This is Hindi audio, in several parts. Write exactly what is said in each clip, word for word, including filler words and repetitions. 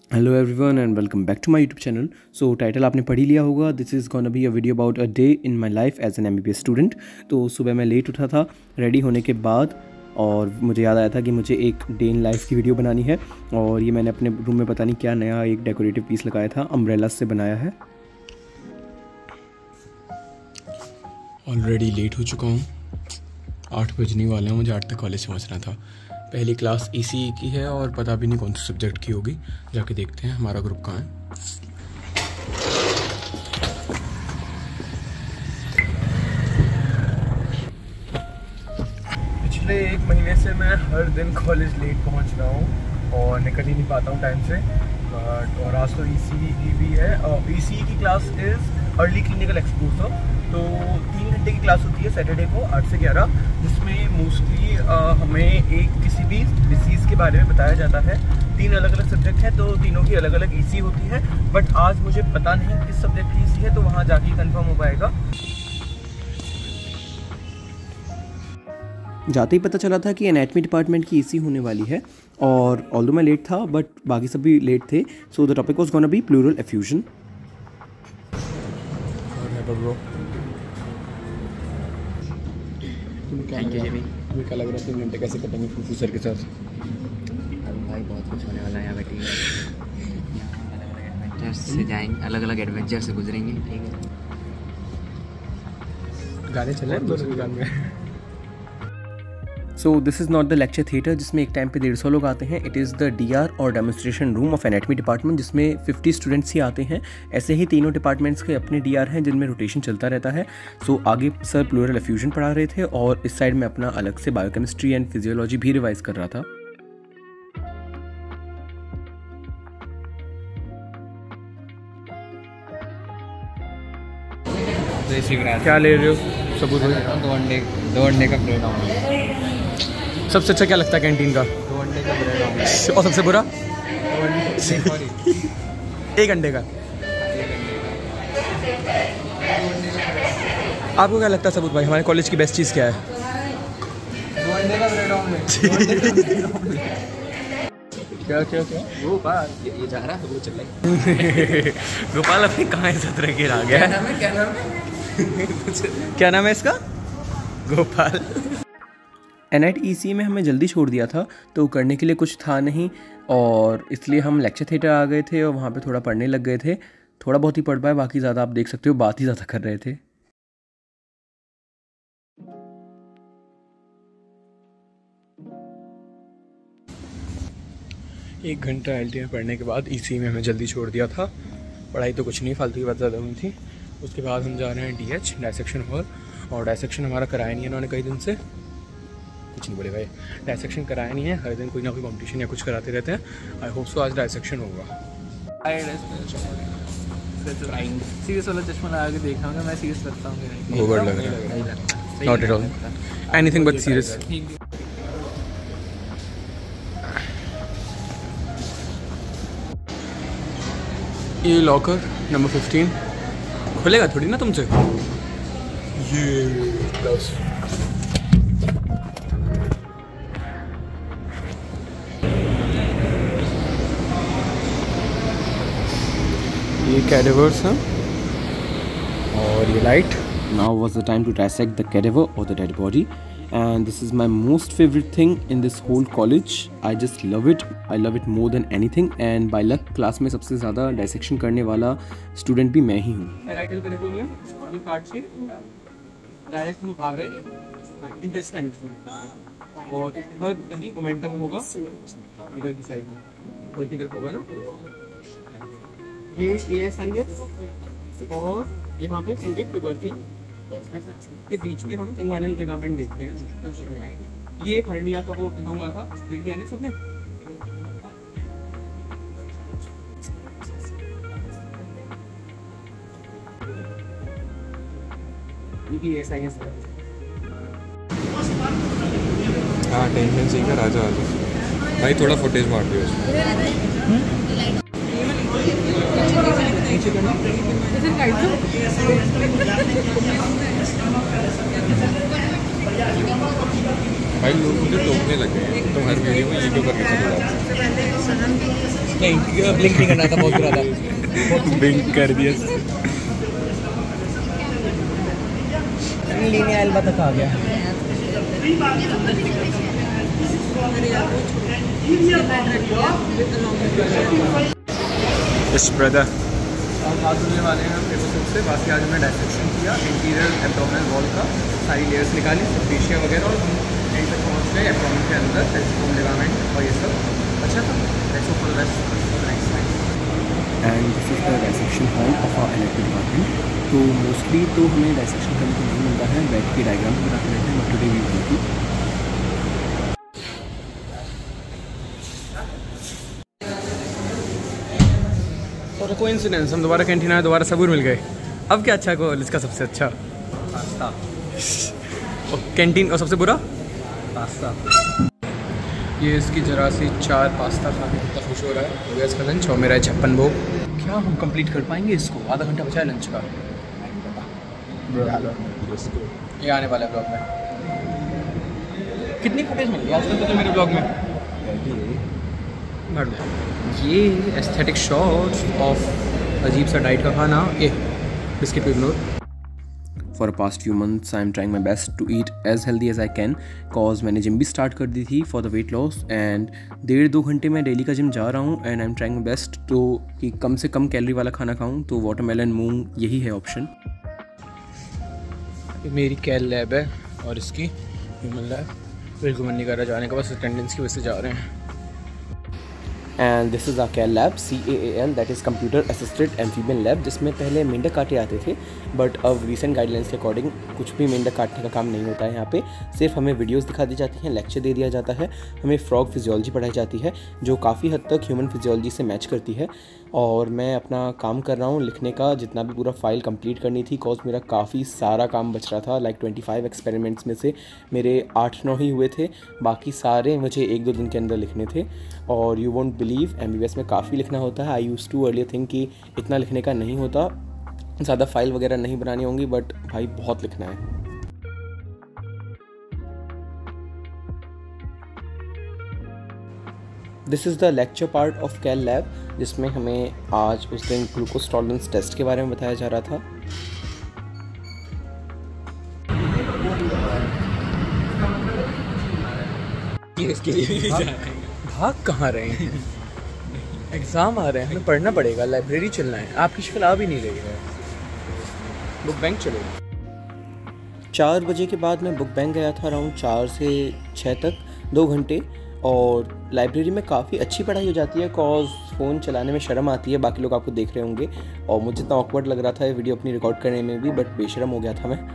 Hello everyone and welcome back to my YouTube channel. So title आपने पढ़ ही लिया होगा, this is gonna be a video about a day in my life as an MBBS student. तो सुबह मैं लेट उठा था रेडी होने के बाद और मुझे याद आया था कि मुझे एक डे इन लाइफ की वीडियो बनानी है। और ये मैंने अपने रूम में पता नहीं क्या नया एक डेकोरेटिव पीस लगाया था, अम्ब्रेला से बनाया है। ऑलरेडी लेट हो चुका हूँ, आठ बजने वाले हैं, मुझे आठ तक कॉलेज पहुँचना था। पहली क्लास ईसीई की है और पता भी नहीं कौन से सब्जेक्ट की होगी, जाके देखते हैं हमारा ग्रुप कहाँ है। पिछले एक महीने से मैं हर दिन कॉलेज लेट पहुंच रहा हूँ और निकल ही नहीं पाता हूँ टाइम से। बट और आज तो ईसीई की भी है। ईसीई की class is early clinical exposure. तो तीन घंटे की क्लास होती है सैटरडे को आठ से ग्यारह, जिसमें मोस्टली हमें एक किसी भी डिसीज़ के बारे में बताया जाता है। तीन अलग अलग सब्जेक्ट हैं तो तीनों की अलग अलग ईसी होती है। बट आज मुझे पता नहीं किस सब्जेक्ट की ईसी है, तो वहाँ जाके कंफर्म हो पाएगा। जाते ही पता चला था कि एनाटमी डिपार्टमेंट की ईसी होने वाली है और ऑल्दो मैं लेट था बट बाकी सब भी लेट थे। So the topic was gonna be pleural effusion. Thank you जी। तुम्हें क्या लग रहा है तीन घंटे कैसे कटेंगे फूफू सर के साथ? अब भाई बहुत कुछ होने वाला है यहाँ बैठी अलग अलग एडवेंचर्स से जाएंगे, अलग अलग एडवेंचर से गुजरेंगे। ठीक है, गाने चल रहे हैं दोनों दुकान में। So this is not the lecture theatre जिसमें एक टाइम पे डेढ़ सौ लोग आते हैं। It is the D R और demonstration room of anatomy department, जिसमें फिफ्टी स्टूडेंट्स ही आते हैं। ऐसे ही तीनों डिपार्टमेंट्स के अपने डी आर हैं जिनमें रोटेशन चलता रहता है। सो so, आगे सर प्लूरल एफ्यूजन पढ़ा रहे थे और इस साइड में अपना अलग से बायोकेमिस्ट्री एंड फिजियोलॉजी भी रिवाइज कर रहा था। क्या ले रहे हो सबूत? दो अंडे दो अंडे का ब्रेड ऑमलेट। सबसे अच्छा क्या लगता है कैंटीन का? दो अंडे का ब्रेड ऑमलेट। और सबसे बुरा? सॉरी एक अंडे का। आपको क्या लगता है सबूत भाई, हमारे कॉलेज की बेस्ट चीज़ क्या है? दो अंडे का ब्रेड ऑमलेट। क्या क्या क्या गोपाल ये जा रहा है, वो चल रहा है। गोपाल अपनी कहाँ इज्जत रह के आ गया है? क्या नाम है क्या नाम है क्या नाम है इसका? गोपाल। एनएट ईसी में हमें जल्दी छोड़ दिया था तो करने के लिए कुछ था नहीं और इसलिए हम लेक्चर थिएटर आ गए थे और वहाँ पे थोड़ा पढ़ने लग गए थे। थोड़ा बहुत ही पढ़ पाए, बाकी ज़्यादा आप देख सकते हो बात ही ज़्यादा कर रहे थे। एक घंटा एलटी में पढ़ने के बाद ईसी में हमें जल्दी छोड़ दिया था। पढ़ाई तो कुछ नहीं, फालतू की बात ज़्यादा हुई थी। उसके बाद हम जा रहे हैं डीएच डायसेक्शन हॉल, और डायसेक्शन हमारा कराया नहीं है इन्होंने कई दिन से। कुछ नहीं बोले भाई, डायसेक्शन कराया नहीं है, हर दिन कोई ना कोई कॉम्पिटिशन या कुछ कराते रहते हैं। आई होप सो आज डायसेक्शन होगा। सीरियस वाला चश्मा लगा के देखा होगा, मैं सीरियस लगता हूँ। ओवर लग रहा है, not at all, anything but serious. ये लॉकर नंबर फिफ्टीन खुलेगा थोड़ी ना तुमसे। ये प्लस ये कैडेवर्स हैं और ये light. Now was the time to dissect the cadaver और the dead body and this is my most favorite thing in this whole college. I just love it. I love it more than anything and by luck class में सबसे ज़्यादा डायसेक्शन करने वाला स्टूडेंट भी मैं ही हूँ। और यहाँ पे के बीच में हम इंवाइरल लिगामेंट देखते हैं। ये हर्निया का वो हुआ था, देखिए ना सबने। ये ऐसा ही है। हाँ टेंशन सही कर, आजा आजा भाई, थोड़ा फुटेज मार दियो उसमें। भाई लोग मुझे टोकने लगे हैं, तो हर वीडियो में ये क्यों करके चले जाते हैं? नहीं, ब्लिंक नहीं करना था, बहुत बुरा था। बिंक कर दिया। लेने अलबा तक आ गया। यस ब्रदर, हम हाथ धुलने वाले हैं पेपर सोप से। बाकी आज हमने डायसेक्शन किया इंटीरियर एब्डोमिनल वॉल का, सारी लेयर्स निकाली, फेशिया वगैरह, और हम यहीं तक पहुँच गए एब्डोमिन के अंदर, टेलिस्कोप लिगामेंट और ये सब अच्छा था। Let's hope for the best for the next time. And this is the dissection hall of our electric department. तो मोस्टली तो हमें डायसेक्शन करने को नहीं मिलता है, बैठ के डायग्राम बनाते रहते हैं, but today we will do. और कोइंसिडेंस, हम दोबारा कैंटीन आए, दोबारा सबूर मिल गए। अब क्या अच्छा कॉलेज का सबसे अच्छा पास्ता। और कैंटीन और सबसे बुरा पास्ता। ये इसकी जरा सी चार पास्ता खा के कितना खुश हो रहा है। हो गया इसका लंच और मेरा है छप्पन भोग। क्या हम कंप्लीट कर पाएंगे इसको? आधा घंटा बचा है लंच का। ये आने वाला है ब्लॉग में। कितनी फुटेज मिल गई आजकल तो मेरे ब्लॉग में? भर दो। ये एस्थेटिक शॉट्स ऑफ अजीब सा डाइट का खाना। ए बिस्किट को ignore. For past few months I am trying my best to eat as healthy as I can, cause मैंने जिम भी स्टार्ट कर दी थी for the weight loss. And डेढ़ दो घंटे मैं डेली का जिम जा रहा हूँ and I am trying my best तो कि कम से कम कैलोरी वाला खाना खाऊँ। तो वाटरमेलन, मूंग यही है ऑप्शन। मेरी कैल लैब है और इसकी ह्यूमन लैब। बिल्कुल मन नहीं कर रहा जाने का, बस अटेंडेंस की वजह से जा रहे हैं। And this is a CAL lab, C A A L, that is computer assisted amphibian lab, जिसमें पहले मेंढक काटे आते थे, बट अब रिसेंट गाइडलाइंस के अकॉर्डिंग कुछ भी मेंढक काटने का काम नहीं होता है यहाँ पे। सिर्फ हमें वीडियोस दिखा दी जाती हैं, लेक्चर दे दिया जाता है, हमें फ्रॉग फिजियोलॉजी पढ़ाई जाती है जो काफ़ी हद तक ह्यूमन फिजियोलॉजी से मैच करती है। और मैं अपना काम कर रहा हूँ लिखने का, जितना भी पूरा फाइल कंप्लीट करनी थी, कॉज मेरा काफ़ी सारा काम बच रहा था। लाइक ट्वेंटी फाइव एक्सपेरिमेंट्स में से मेरे आठ नौ ही हुए थे, बाकी सारे मुझे एक दो दिन के अंदर लिखने थे। और you won't believe, M B B S में काफ़ी लिखना होता है। I use to earlier think कि इतना लिखने का नहीं होता, ज़्यादा फाइल वगैरह नहीं बनानी होंगी, बट भाई बहुत लिखना है। This is the lecture part of CAL lab, जिसमें हमें आज उस दिन ग्लूकोज टॉलरेंस टेस्ट के बारे में बताया जा रहा था। इसके लिए भी जा रहे हैं। भाग कहाँ रहे हैं? एग्ज़ाम आ रहे हैं, हमें पढ़ना पड़ेगा, लाइब्रेरी चलना है। आपकी शक्ल आ भी नहीं रही है। बुक बैंक चलेगा। चार बजे के बाद मैं बुक बैंक गया था, अराउंड चार से छः तक, दो घंटे। और लाइब्रेरी में काफ़ी अच्छी पढ़ाई हो जाती है, कॉज फ़ोन चलाने में शर्म आती है, बाकी लोग आपको देख रहे होंगे। और मुझे इतना ऑकवर्ड लग रहा था ये वीडियो अपनी रिकॉर्ड करने में भी, बट बेशरम हो गया था मैं।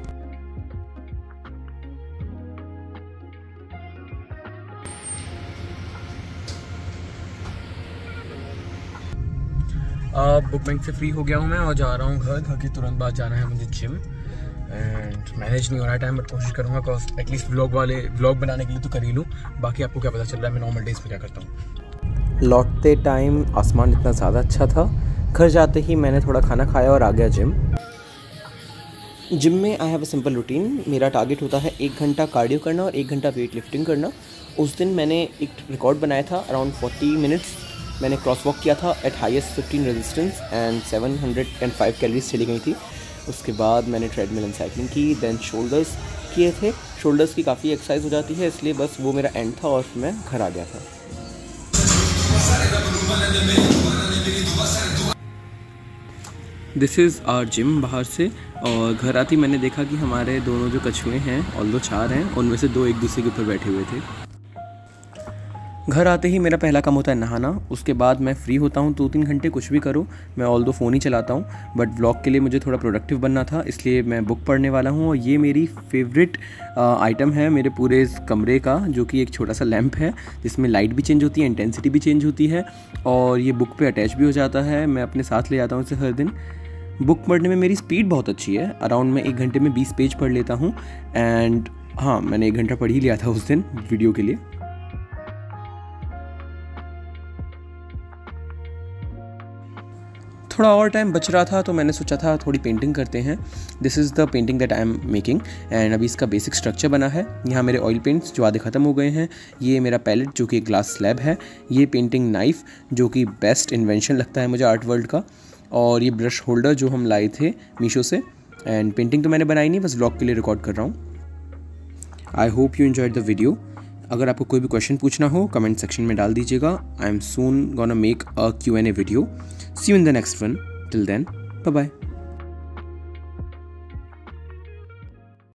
अब बुक बैंक से फ्री हो गया हूँ मैं और जा रहा हूँ घर। घर के तुरंत बाद जाना है मुझे जिम। एंड मैनेज नहीं हो रहा है टाइम, बट कोशिश करूँगा कॉज एटलीस्ट व्लॉग वाले व्लॉग बनाने के लिए तो कर ही लूँ। बाकी आपको क्या पता चल रहा है मैं नॉर्मल डेज में क्या करता हूँ। लौटते टाइम आसमान इतना ज़्यादा अच्छा था, घर जाते ही मैंने थोड़ा खाना खाया और आ गया जिम। जिम में I have a simple routine. मेरा टारगेट होता है एक घंटा कार्डियो करना और एक घंटा वेट लिफ्टिंग करना। उस दिन मैंने एक रिकॉर्ड बनाया था, अराउंड फोर्टी मिनट्स मैंने क्रॉस वॉक किया था at highest fifteen resistance and seven hundred five calories चली गई थी। उसके बाद मैंने ट्रेडमिल एंड साइकिलिंग की, देन शोल्डर्स किए थे। शोल्डर्स की काफ़ी एक्सरसाइज हो जाती है, इसलिए बस वो मेरा एंड था और फिर मैं घर आ गया था। दिस इज़ आवर जिम बाहर से। और घर आती मैंने देखा कि हमारे दोनों जो कछुए हैं, ऑल्दो चार हैं, उनमें से दो एक दूसरे के ऊपर बैठे हुए थे। घर आते ही मेरा पहला काम होता है नहाना। उसके बाद मैं फ्री होता हूँ दो तीन घंटे, कुछ भी करूँ। मैं ऑल दो फ़ोन ही चलाता हूँ, बट व्लॉग के लिए मुझे थोड़ा प्रोडक्टिव बनना था, इसलिए मैं बुक पढ़ने वाला हूँ। और ये मेरी फेवरेट आइटम है मेरे पूरे इस कमरे का, जो कि एक छोटा सा लैंप है जिसमें लाइट भी चेंज होती है, इंटेंसिटी भी चेंज होती है, और ये बुक पे अटैच भी हो जाता है। मैं अपने साथ ले जाता हूँ इसे हर दिन। बुक पढ़ने में मेरी स्पीड बहुत अच्छी है, अराउंड मैं एक घंटे में बीस पेज पढ़ लेता हूँ। एंड हाँ, मैंने एक घंटा पढ़ ही लिया था उस दिन वीडियो के लिए। थोड़ा और टाइम बच रहा था तो मैंने सोचा था थोड़ी पेंटिंग करते हैं। This is the painting that I am making and अभी इसका बेसिक स्ट्रक्चर बना है। यहाँ मेरे ऑयल पेंट्स जो आधे ख़त्म हो गए हैं, ये मेरा पैलेट जो कि एक ग्लास स्लैब है, ये पेंटिंग नाइफ़ जो कि बेस्ट इन्वेंशन लगता है मुझे आर्ट वर्ल्ड का, और ये ब्रश होल्डर जो हम लाए थे मीशो से। एंड पेंटिंग तो मैंने बनाई नहीं, बस व्लॉग के लिए रिकॉर्ड कर रहा हूँ। I hope you enjoyed the video. अगर आपको कोई भी क्वेश्चन पूछना हो कमेंट सेक्शन में डाल दीजिएगा। I am soon gonna make a Q N A video. See you in the next one. Till then, bye bye.